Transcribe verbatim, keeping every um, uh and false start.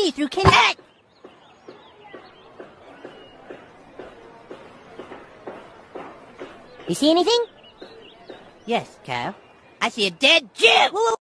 see through kinetic. You see anything? Yes, Cow. I see a dead Jew!